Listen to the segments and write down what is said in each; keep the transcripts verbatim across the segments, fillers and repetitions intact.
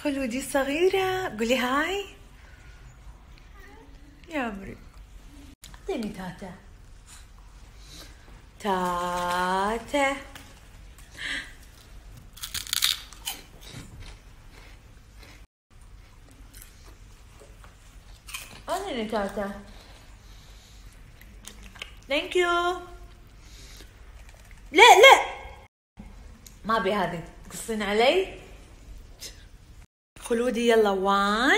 خلودي الصغيرة قولي هاي يا عمري. اعطيني تاتا تاتا. اعطيني تاتا. ثانك يو. لا لا ما ابي هذه تقصين علي. خلودي يلا وان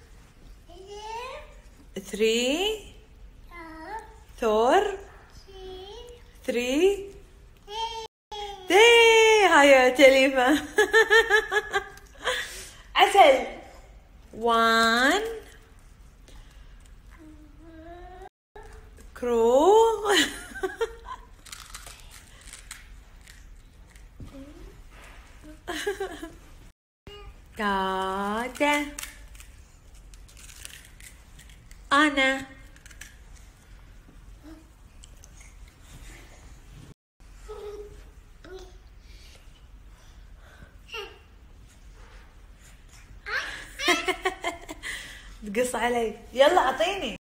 ثري ثور ثري دي. هاي يا تليفة. عسل. وان كرو. تاتا. أنا تقص علي. يلا أعطيني.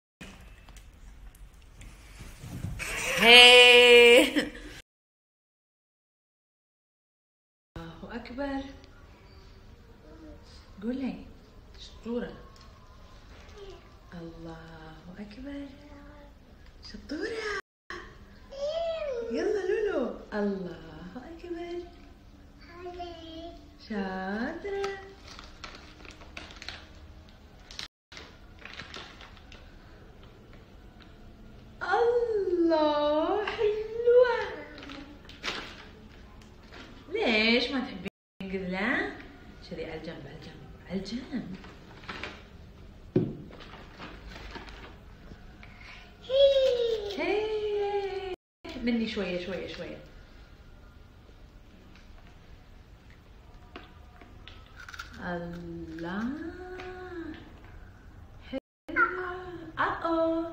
هي الله أكبر. قولي شطورة. الله أكبر شطورة. يلا لولو. الله أكبر شاطرة. الله حلوة. ليش ما تحبين قذلة؟ شذي على الجنب على الجنب على الجنب. هي مني شوية شوية شوية. الله حلوة. أه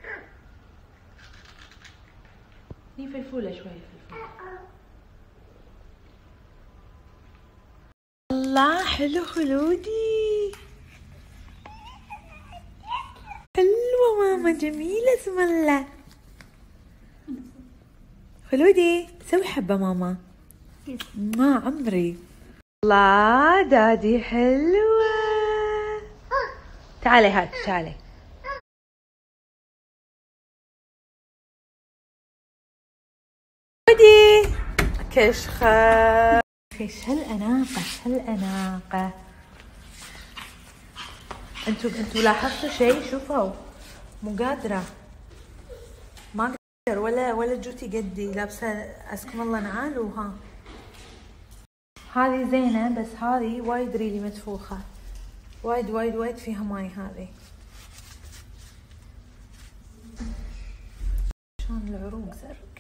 هي فلفولة شوية فلفولة. الله حلو خلودي. حلوة ماما جميلة اسم الله. خلودي سوي حبة ماما. ما عمري. الله دادي حلوة. تعالي هات تعالي. خلودي كشخة. ايش هالاناقة ايش هالاناقة. انتوا انتوا لاحظتوا شيء؟ شوفوا مو قادرة ما اقدر ولا ولا جوتي قدي لابسة اسكم الله نعال. وها هذه زينة بس هذه وايد ريلي متفوخة. وايد وايد وايد فيها ماي هذه. شلون العروق زر.